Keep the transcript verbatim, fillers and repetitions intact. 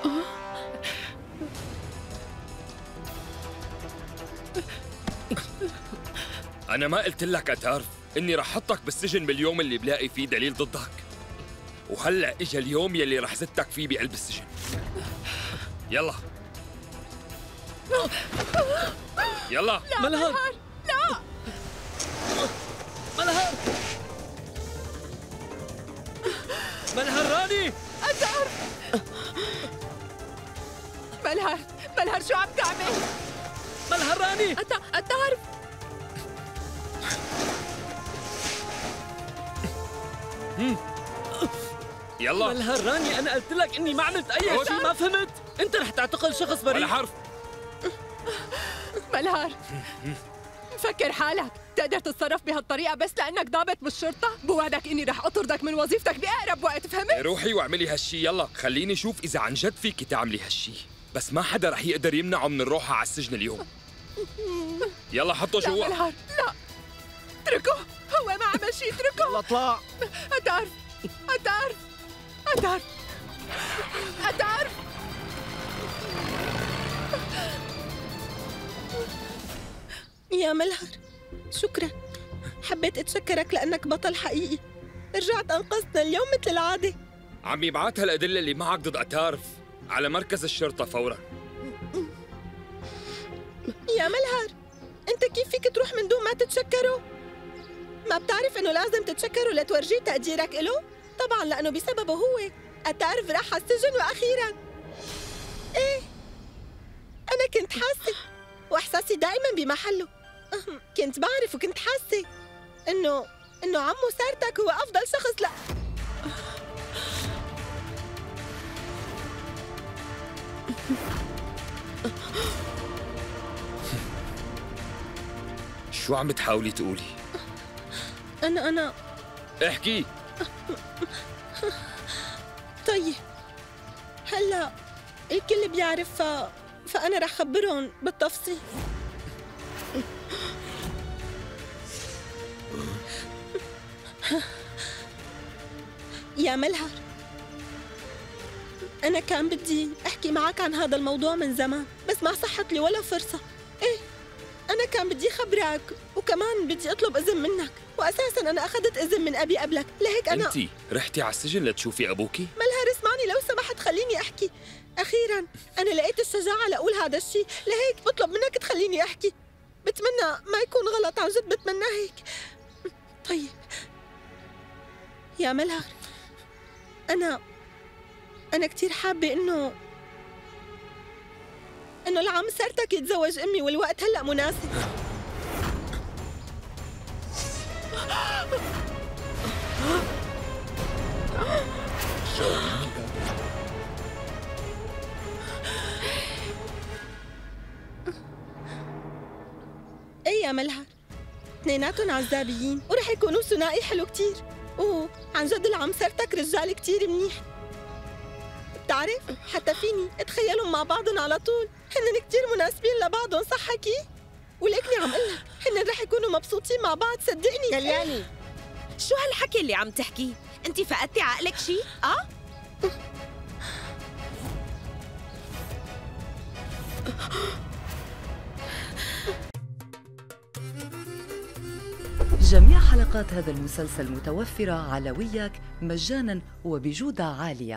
أنا ما قلت لك أتارف إني رح حطك بالسجن باليوم اللي بلاقي فيه دليل ضدك؟ وهلأ إجا اليوم يلي رح زتك فيه بقلب السجن. يلا يلا. لا ملهر، لا ملهر، ملهر راني. أتارف، ملهر ملهر شو عم تعمل؟ ملهر راني. أت... أتارف. يلا ملهر راني، أنا قلت لك إني ما عملت أي شيء، ما فهمت؟ أنت رح تعتقل شخص بريء. ولا حرف. ملهر، مفكر حالك تقدر تتصرف بهالطريقة بس لأنك ضابط بالشرطة؟ بوعدك إني رح أطردك من وظيفتك بأقرب وقت، فهمت؟ روحي واعملي هالشي. يلا خليني شوف إذا عن جد فيكي تعملي هالشي، بس ما حدا رح يقدر يمنعه من الروحة على السجن اليوم. يلا حطه لا جوا. ملهر، لا اتركه، هو ما عمل شيء، اتركه. يلا اطلع. أتارف أتارف أتارف أتارف. يا ملهر، شكرا، حبيت أتشكرك لأنك بطل حقيقي. رجعت أنقذتنا اليوم مثل العادة. عم يبعت هالأدلة اللي معك ضد أتارف على مركز الشرطة فوراً. يا ملهر، أنت كيف فيك تروح من دون ما تتشكره؟ ما بتعرف إنه لازم تتشكره لتورجيه تقديرك إله؟ طبعاً لأنه بسببه هو أتارف راح على السجن وأخيراً. إيه، أنا كنت حاسة، وإحساسي دائماً بمحله. كنت بعرف وكنت حاسة إنه إنه عمو سارتك هو أفضل شخص. لا شو عم تحاولي تقولي؟ أنا أنا احكي. طيب هلا الكل بيعرف، ف... فأنا رح خبرهم بالتفصيل. يا ملهر، أنا كان بدي أحكي معك عن هذا الموضوع من زمان، بس ما صحت لي ولا فرصة. إيه، أنا كان بدي خبرك وكمان بدي أطلب إذن منك، وأساساً أنا أخذت إذن من أبي قبلك، لهيك أنا أنتِ رحتي على السجن لتشوفي أبوكي؟ ملهر اسمعني لو سمحت، خليني أحكي. أخيراً أنا لقيت الشجاعة لأقول هذا الشيء، لهيك بطلب منك تخليني أحكي. بتمنى ما يكون غلط، عن جد بتمنى هيك. طيب يا ملهر، أنا أنا كتير حابة إنه إنه العم سارتك يتزوج أمي، والوقت هلأ مناسب. ايه يا ملهر، اثنيناتهم عزابيين ورح يكونوا ثنائي حلو كتير، وعن جد العم سارتك رجال كتير منيح. بتعرف حتى فيني اتخيلهم مع بعضهم على طول، هن كتير مناسبين لبعضهم، صح حكي؟ ولكني عم قلك هن رح يكونوا مبسوطين مع بعض، صدقني. كلياني، شو هالحكي اللي عم تحكيه؟ انت فقدتي عقلك شي؟ اه؟ جميع حلقات هذا المسلسل متوفرة على وياك مجاناً وبجودة عالية.